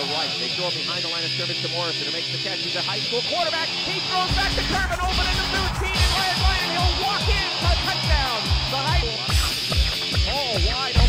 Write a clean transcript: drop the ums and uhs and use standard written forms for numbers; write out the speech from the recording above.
the right. They throw it behind the line of scrimmage to Morrison, who makes the catch. He's a high school quarterback. He throws back to Kervin, open in the 15, and Ryan, he'll walk in for a touchdown. The high ball wide